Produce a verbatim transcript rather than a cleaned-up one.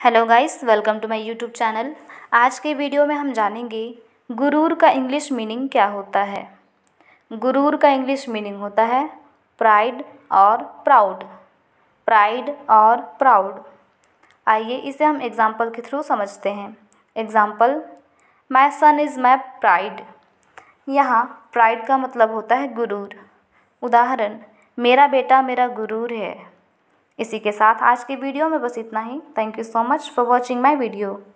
Hello guys, welcome to my YouTube channel. आज के video में हम जानेंगे गुरूर का इंग्लिश मीनिंग क्या होता है। गुरूर का इंग्लिश मीनिंग होता है प्राइड और प्राउड। प्राइड और प्राउड। आइए इसे हम एग्जाम्पल के थ्रू समझते हैं। Example, my son is my pride. यहाँ प्राइड का मतलब होता है गुरूर। उदाहरण, मेरा बेटा मेरा गुरूर है। इसी के साथ आज के वीडियो में बस इतना ही। Thank you so much for watching my video.